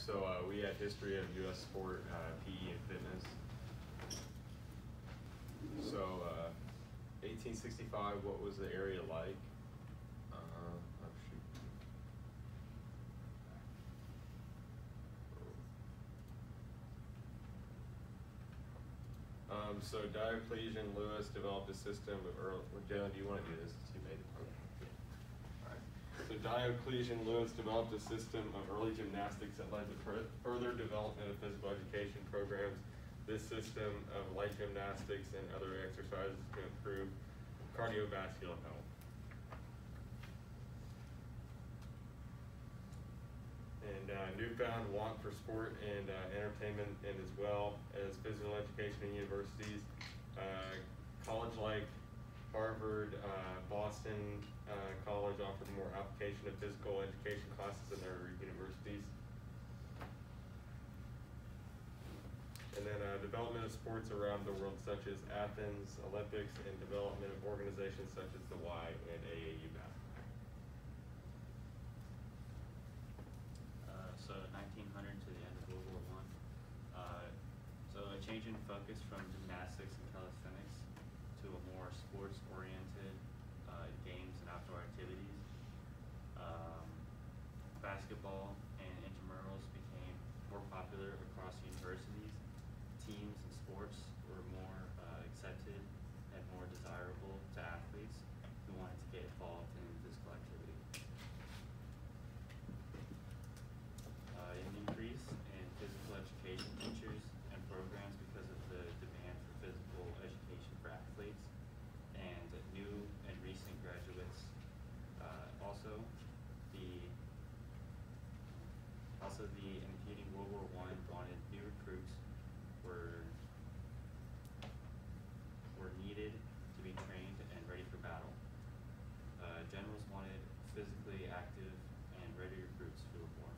So we had history of U.S. sport, PE, and fitness. So 1865, what was the area like? Oh, shoot. So Diocletian Lewis developed a system of early. Well, Joan, do you want to do this? You made it. Okay. All right. So Diocletian Lewis developed a system of early gymnastics that led to further development of physical education programs. This system of light gymnastics and other exercises to improve cardiovascular health. And newfound want for sport and entertainment, and as well as physical education in universities. College like Harvard, Boston College offered more application of physical education classes in their universities. And then development of sports around the world, such as Athens Olympics, and development of organizations such as the Y and AAU basketball. So 1900 to the end of World War I. So a change in focus from gymnastics and calisthenics to a more sports-oriented games and outdoor activities. Basketball and intramurals became more popular across universities. Teams and sports were more accepted and more desirable to athletes who wanted to get involved in physical activity. An increase in physical education teachers and programs because of the demand for physical education for athletes, and new and recent graduates. Also the impending World War I wanted new recruits were needed to be trained and ready for battle. Generals wanted physically active and ready recruits who were born.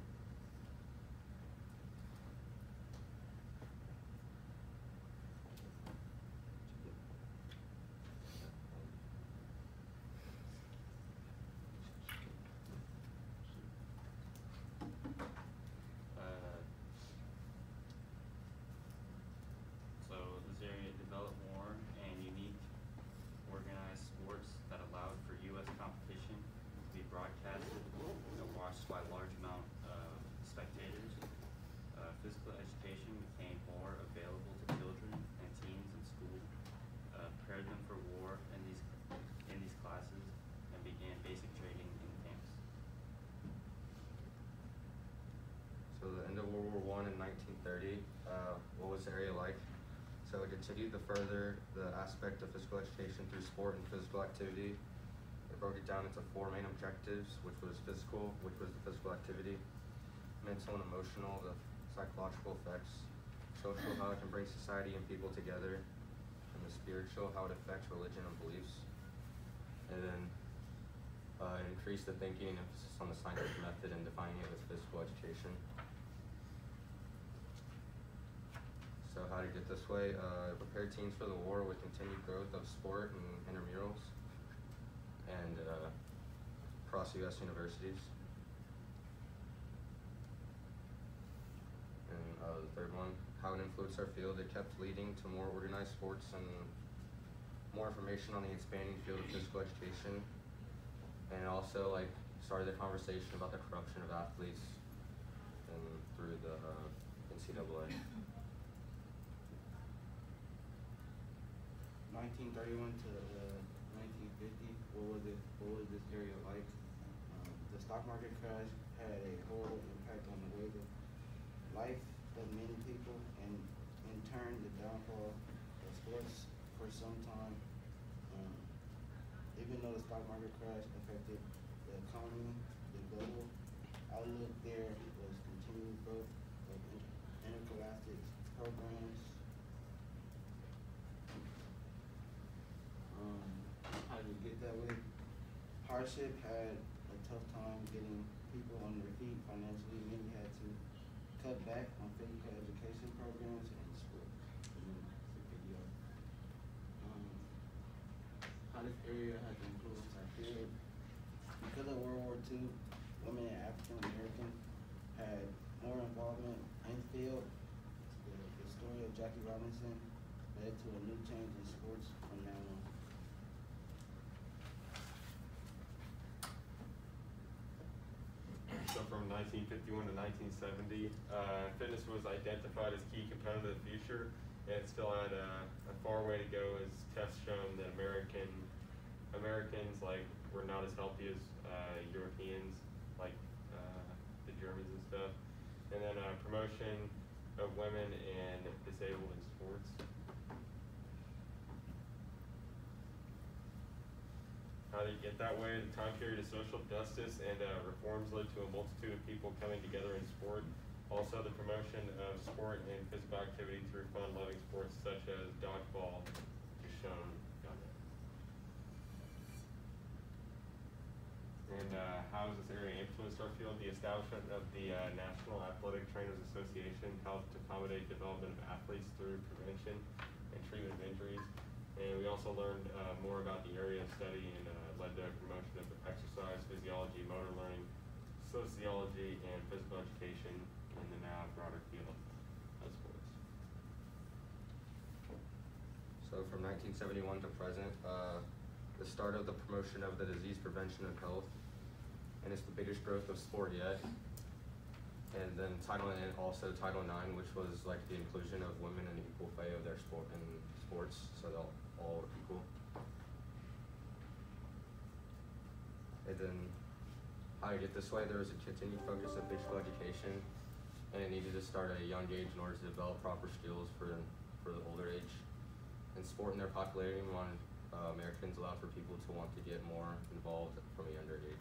So this area developed more and unique organized sports that allowed for U.S. competition to be broadcasted and watched by a large amount of spectators. Physical education became more available to children and teens in school, prepared them for war in these classes, and began basic training in camps. So the end of World War I in 1930, what was the area like? So it continued to further the aspect of physical education through sport and physical activity. It broke it down into 4 main objectives, which was physical, which was the physical activity, mental and emotional, the psychological effects, social, how it can bring society and people together, and the spiritual, how it affects religion and beliefs. And then increase the thinking and emphasis on the scientific method and defining it with physical education. So how to get this way? Prepare teams for the war with continued growth of sport and intramurals and across U.S. universities. And the third one, how it influenced our field. It kept leading to more organized sports and more information on the expanding field of physical education. And it also started the conversation about the corruption of athletes and through the NCAA. 1931 to 1950, what was this area like? The stock market crash had a horrible impact on the way of life of many people, and in turn the downfall of sports for some time. Even though the stock market crash affected the economy, the global outlook there was continued growth of interscholastic programs. How did it get that way? Hardship had a tough time getting people on their feet financially. Many had to cut back on physical education programs and sports. How this area has influenced our field. Because of World War II, women and African Americans had more involvement Jackie Robinson led to a new change in sports from now on. So from 1951 to 1970, fitness was identified as key component of the future, and it still had a far way to go, as tests shown that Americans were not as healthy as Europeans, like the Germans and stuff. And then promotion of women and disabled in sports. How did it get that way? The time period of social justice and reforms led to a multitude of people coming together in sport. Also, the promotion of sport and physical activity through fun-loving sports such as dodgeball is shown on it. And how has this area influenced our field? The establishment of the National Athletic Trainers Association helped accommodate development of athletes through prevention and treatment of injuries. And we also learned more about the area of study and led to promotion of exercise, physiology, motor learning, sociology, and physical education in the now broader field of sports. So from 1971 to present, the start of the promotion of the disease prevention and health, and it's the biggest growth of sport yet. And then Title IX, which was like the inclusion of women and equal pay of their sports, so they'll all equal. And then how to get this way, there was a continued focus of physical education, and it needed to start at a young age in order to develop proper skills for the older age. And sport in their popularity wanted Americans allowed for people to want to get more involved from a younger age.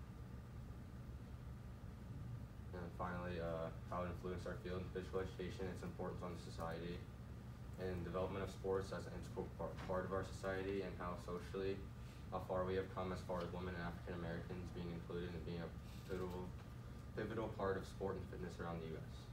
And finally, how it influenced our field. Physical education, its importance on the society, and development of sports as an integral part of our society, and how socially, how far we have come as far as women and African Americans being included and being a pivotal part of sport and fitness around the U.S.